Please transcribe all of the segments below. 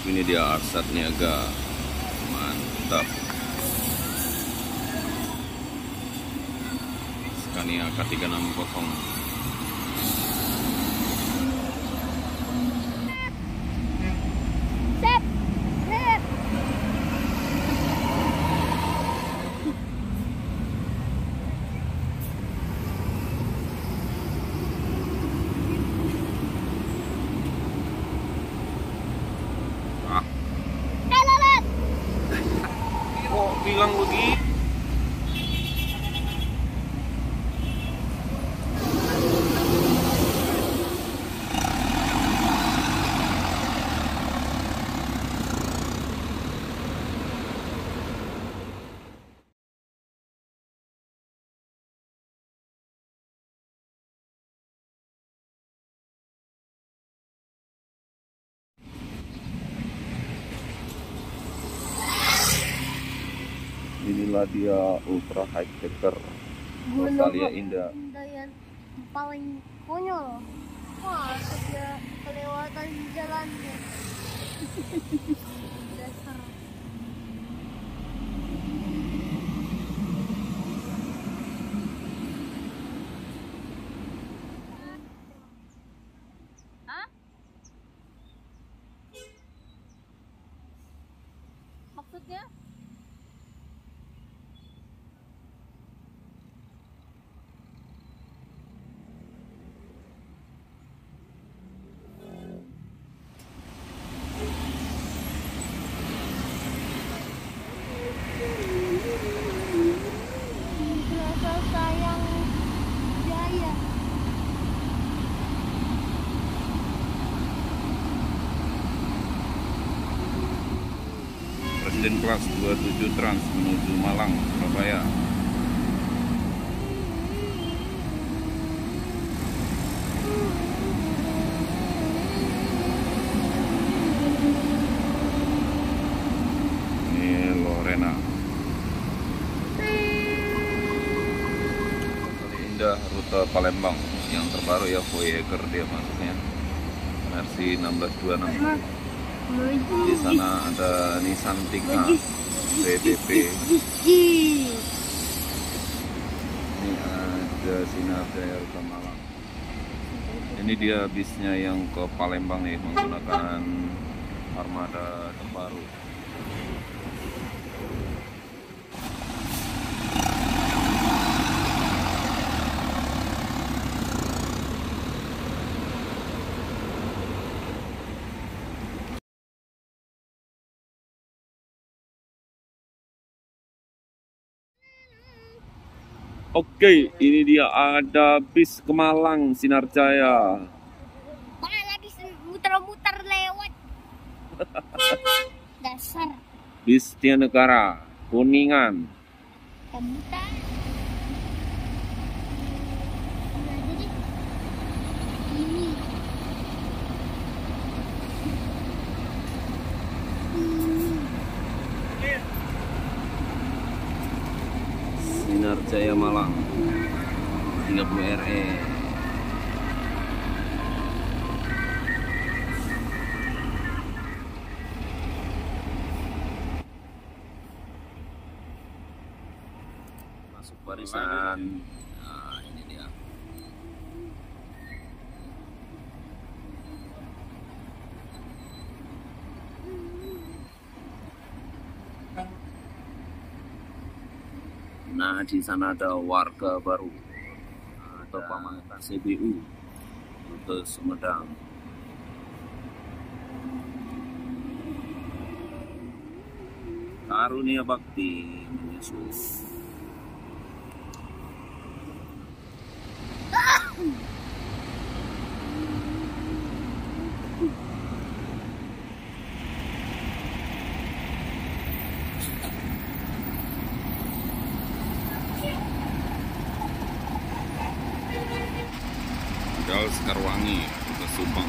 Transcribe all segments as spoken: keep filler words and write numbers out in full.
Ini dia Arsat Niaga, mantap. Scania K tiga enam nol. Kok bilang begitu? Inilah dia ultra high taker Rosalia Indah. Yang paling konyol. Wah, dia kelewatan jalannya. Dasar. Hah? Maksudnya? Presiden kelas dua puluh tujuh Trans menuju Malang, Surabaya. Ini Lorena. Indah rute Palembang yang terbaru ya, Voyager dia masuknya versi enam belas dua puluh enam. Di sana ada Nissan Tiga B B P. Ini ada Sinar Jaya rute Malang. Ini dia bisnya yang ke Palembang nih, menggunakan armada terbaru. Oke, ini dia ada bis ke Malang, Sinar Jaya. Mana lagi muter-muter lewat. Dasar. Bis Setia Negara, Kuningan. Kemutan. Ini. Sinar Jaya Malang tiga puluh R E. Masuk barisan. Nah, ini dia. Nah, di sana ada warga baru atau Pamangkas C B U rute Sumedang. Karunia Bakti menyusul. Gal Sekarwangi ke Subang.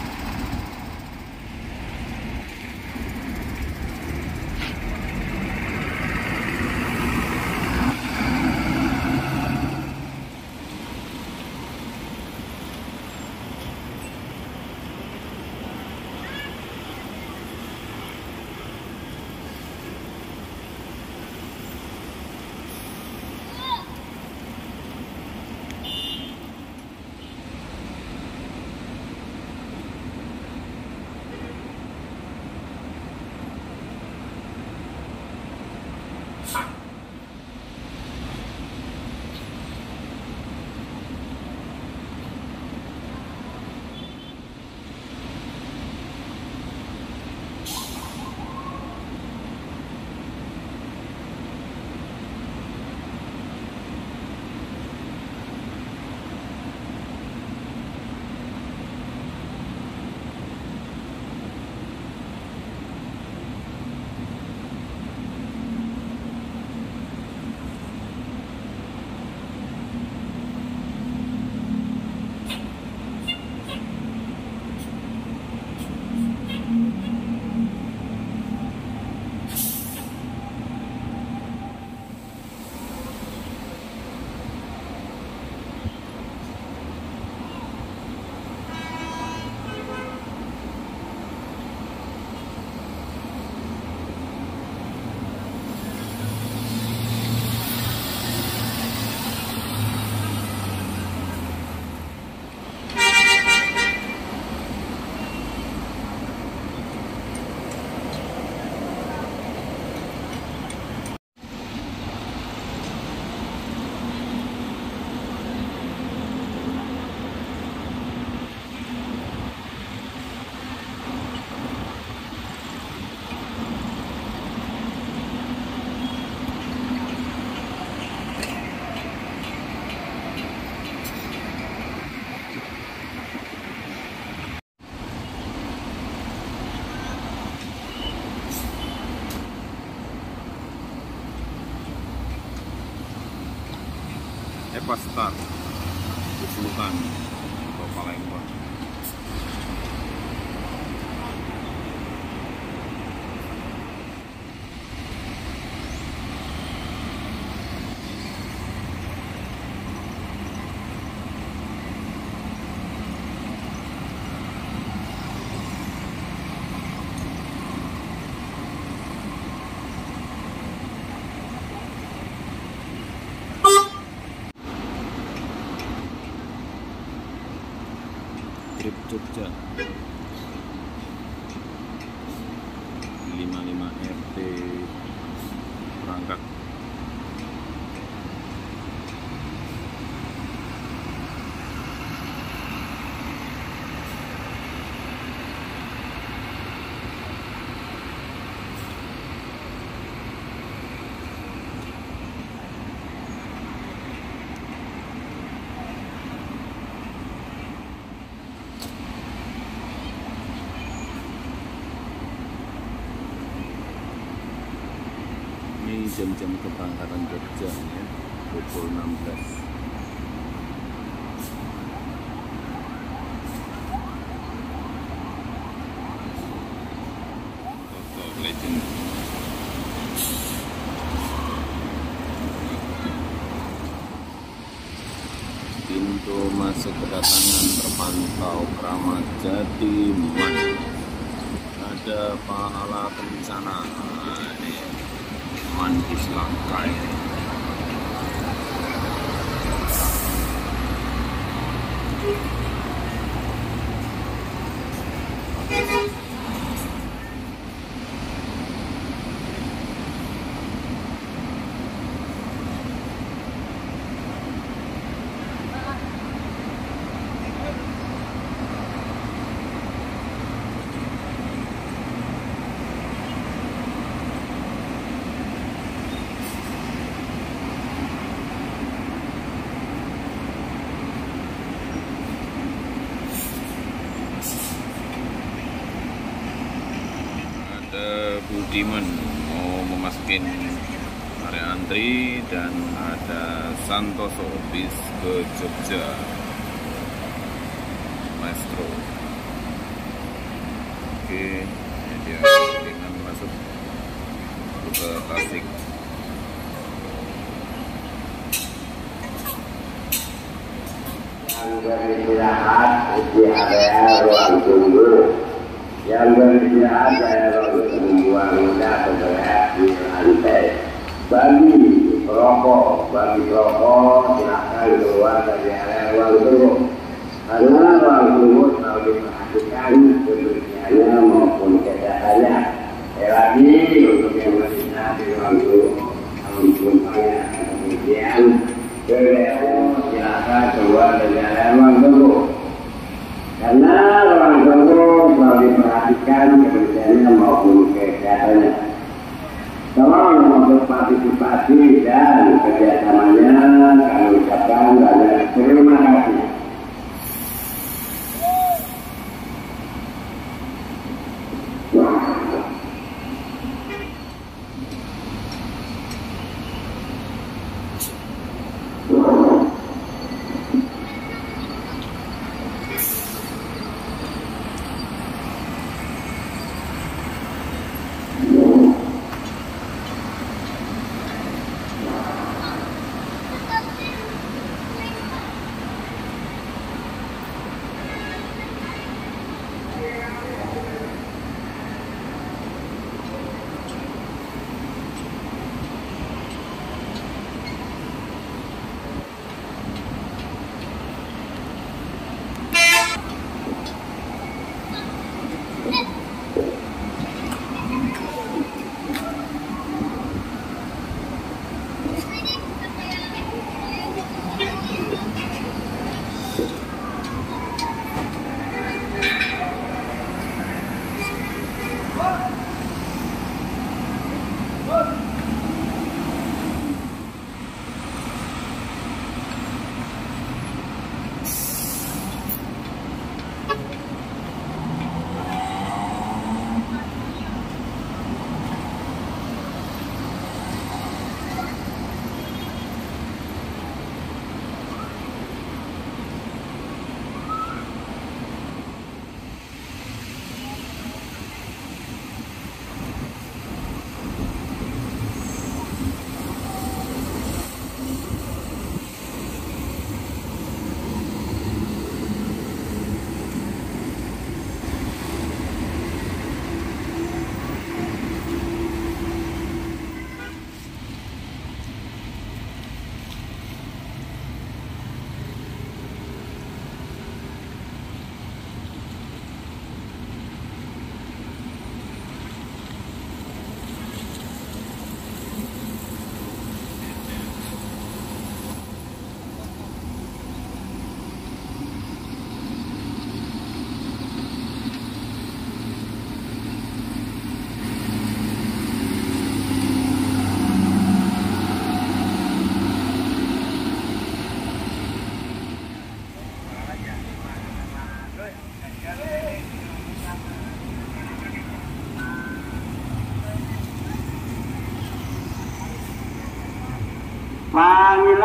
Epastar Usulukan atau Palembang. Trip Jogja lima puluh lima R T berangkat. Ini jam-jam keberangkatan Jogja ya, pukul enam belas. Foto legend. Pintu masuk kedatangan terpantau Kramat Jati Man. Ada pahala kencana. Mantis Langkai. Budiman mau memasukin area antri dan ada Santoso bis ke Jogja Maestro. Oke, ini dia dengan masuk ke Tasik. Yang beristirahat di area ruang tunggu. Yang beristirahat di area ruang tunggu wanita bergerak di lantai. Bagi perokok, bagi perokok silakan keluar dari area ruang tunggu. Karena ruang tunggu selalu diperhatikan kebersihannya maupun kesehatannya. Sekali lagi untuk yang beristirahat di ruang tunggu, kalau penumpangnya kemudian beliau silakan keluar dari area ruang tunggu. Karena ruang tunggu selalu diperhatikan kebersihannya maupun kesehatannya. Tolong untuk partisipasi dan kerjasamanya kami ucapkan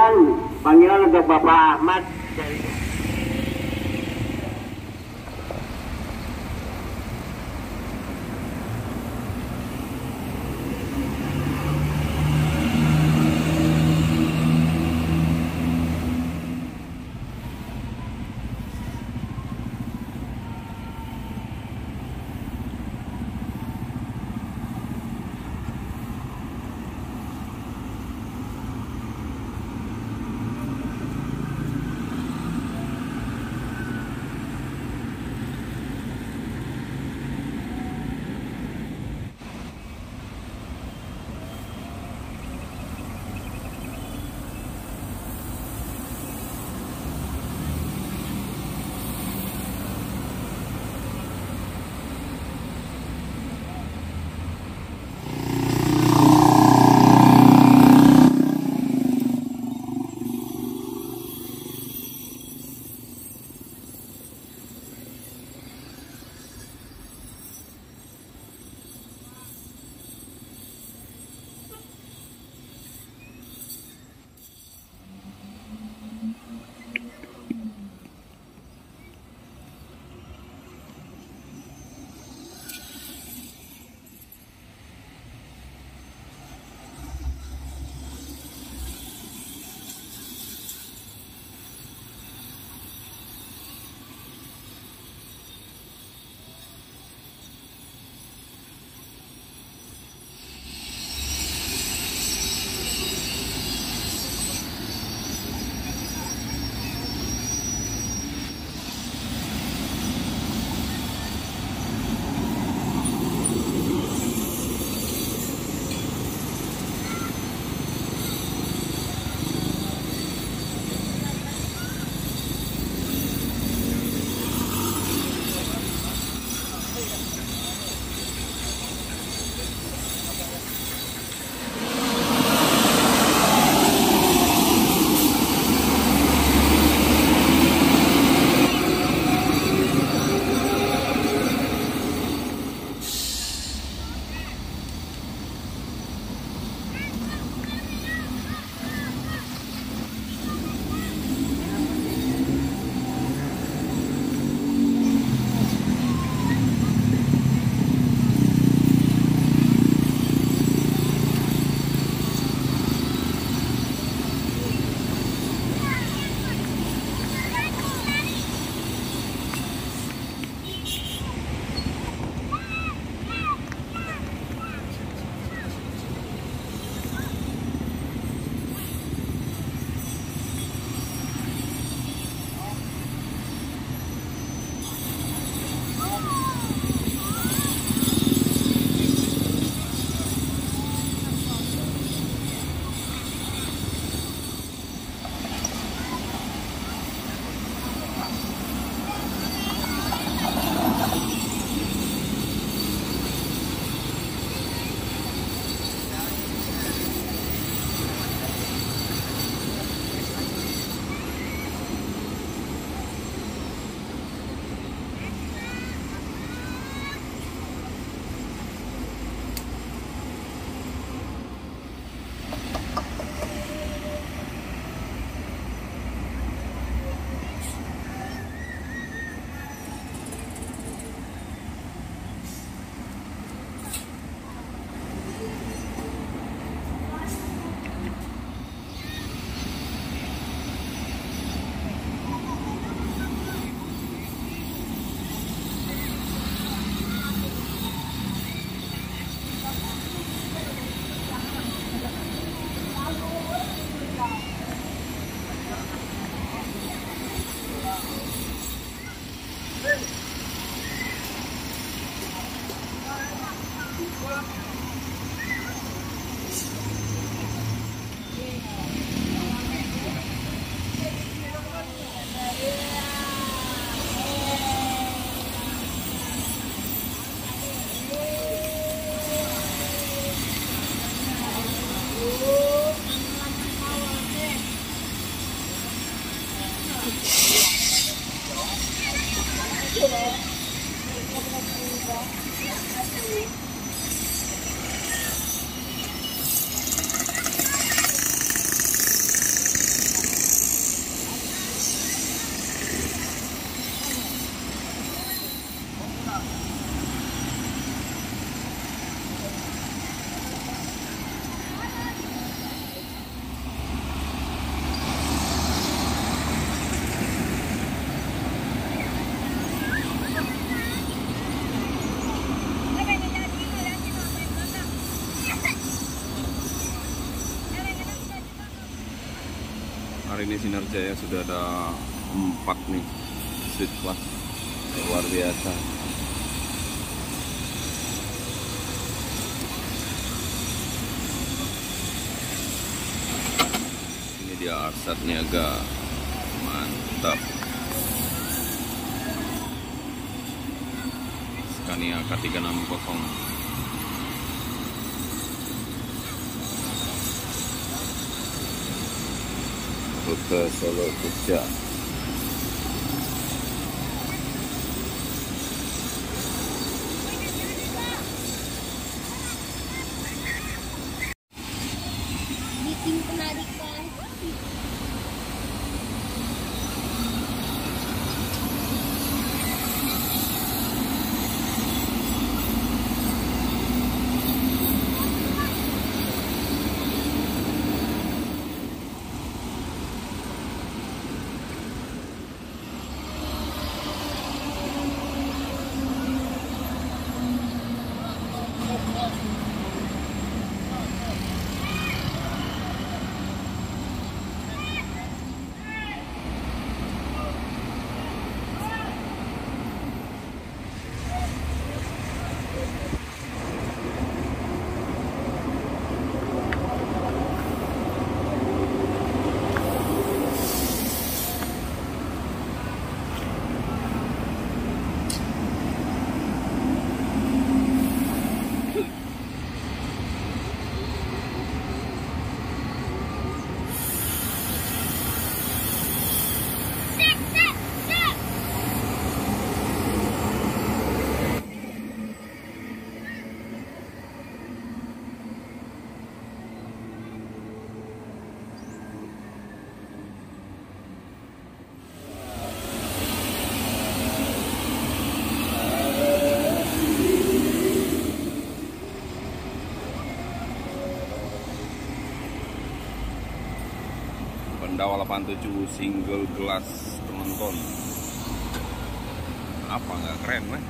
panggilan, panggilan untuk Bapak Ahmad dari Hari ini Sinar Jaya sudah ada empat nih street class, luar biasa. Ini dia Arsat Niaga, mantap. Scania K tiga enam nol. Rute Solo Jogja. Bikin penarikan. Pendawa delapan tujuh single glass temen-temen. Apa nggak keren, mah?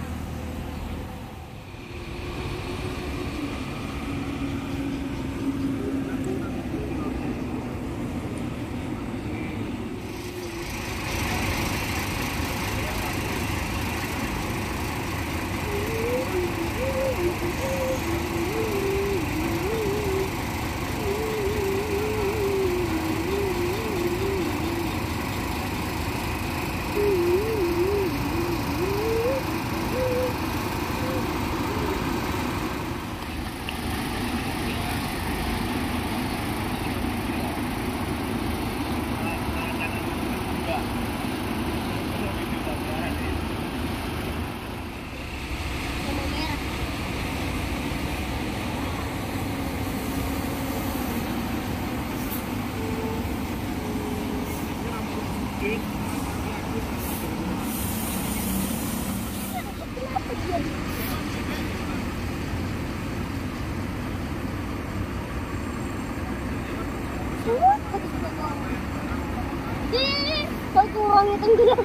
Ih, kok uangnya tenggelam.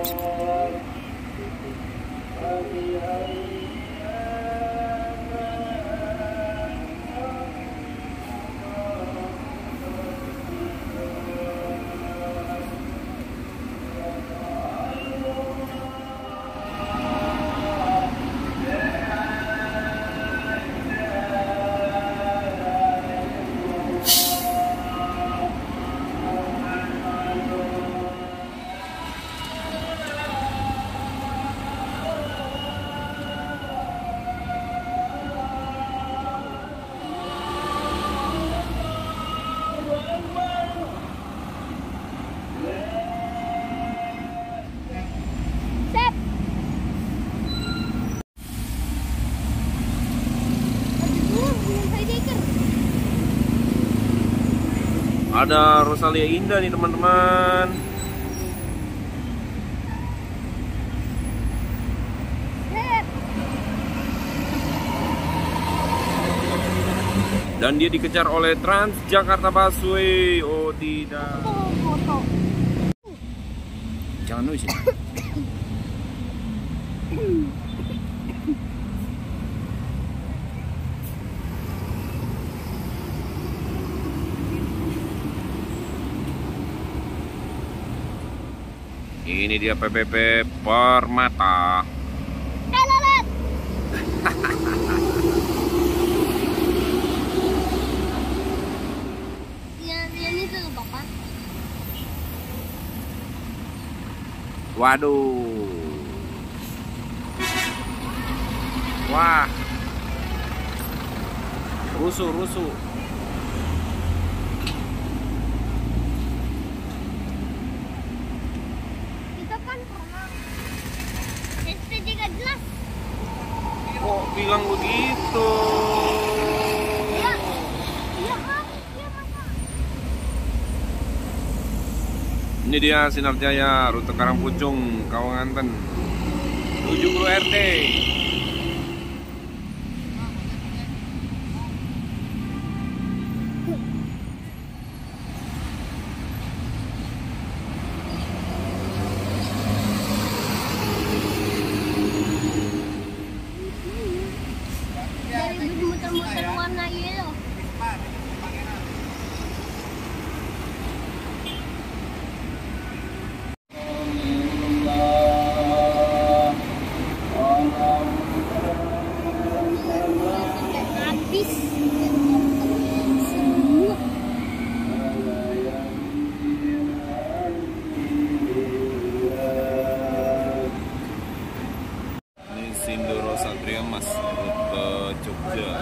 Ada Rosalia Indah nih teman-teman. Dan dia dikejar oleh Transjakarta Busway. Oh tidak. Jangan nulis. Ini dia P P P Permata. Lelet. Yang ini tuh Bapak. Waduh. Wah. Rusuh, rusuh. Kok bilang begitu? Ya, ya kan, ya masa. Ini dia Sinar Jaya, rute Karangpucung, Kawanganten, tujuh puluh R T. Muter-muter warna yellow. Habis semua. Ini Sindoro Satria Mas, rute Jogja.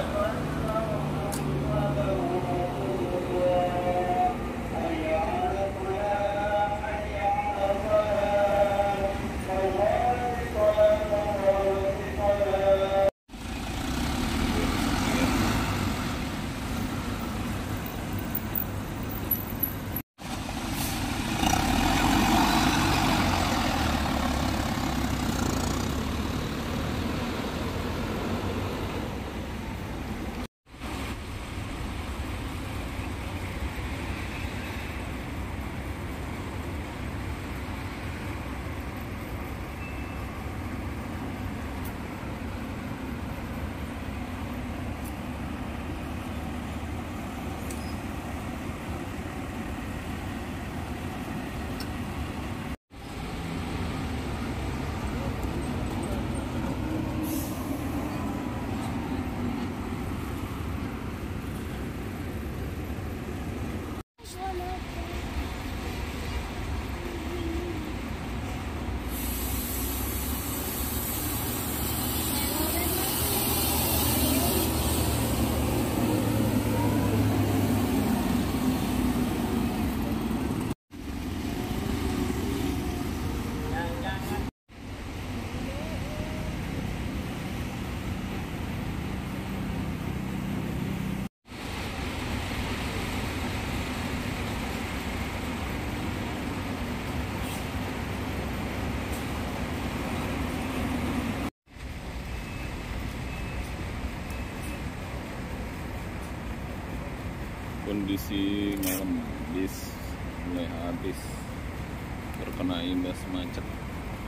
Kondisi malam bis mulai habis terkena imbas macet.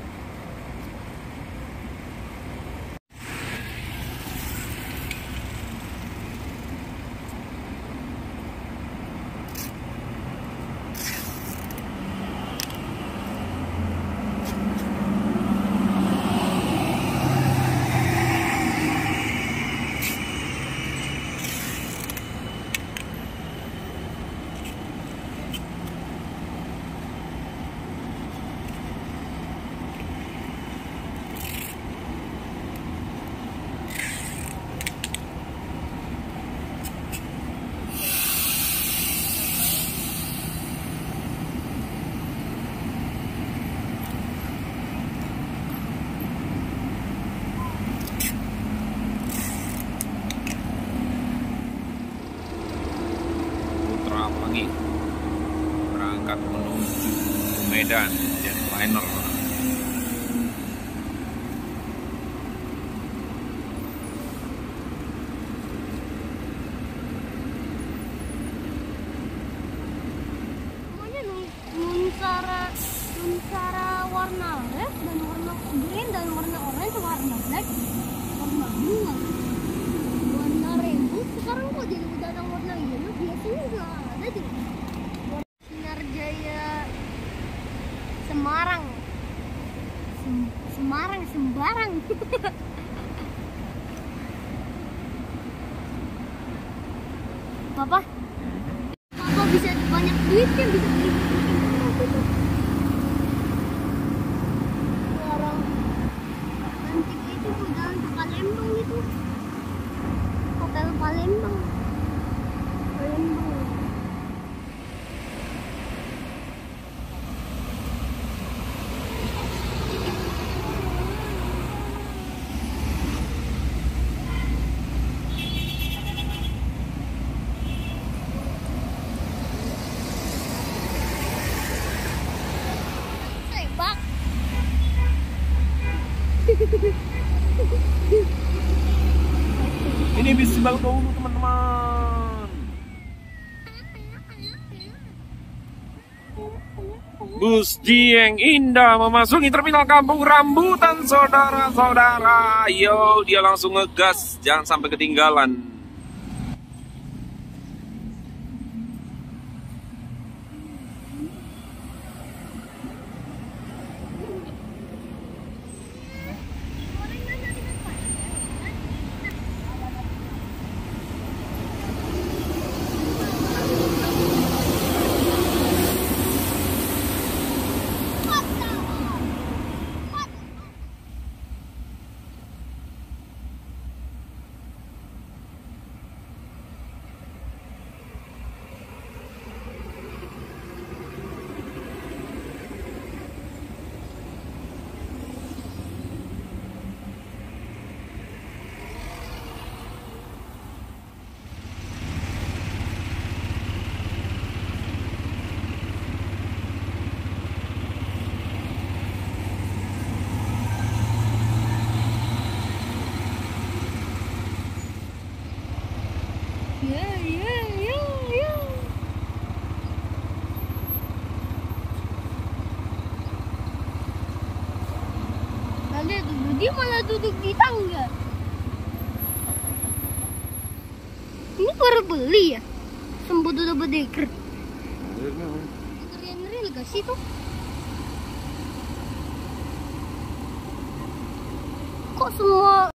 berangkat menuju Medan Jetliner. Semuanya nunsara, nunsara warna red dan warna green dan warna orange, warna black, warna bunga, warna rainbow. Sekarang kok jadi udah ada warna yellow, biasanya nggak ada deh. Sinar Jaya Semarang, Sem- Semarang sembarang. Papa, Papa bisa banyak duitnya, bisa beli orang antik itu jalan ke Palembang itu, hotel Palembang, Palembang. Sebak. Ini bis Simbang dulu teman-teman. Bus Dieng Indah memasuki terminal Kampung Rambutan, saudara-saudara. Yo, dia langsung ngegas, jangan sampai ketinggalan. Ya, ya, ya, ya. Nanti duduk, dia malah duduk di tangga. Ini baru beli ya? Sembuh double decker. Keren real gak sih tuh? Kok semua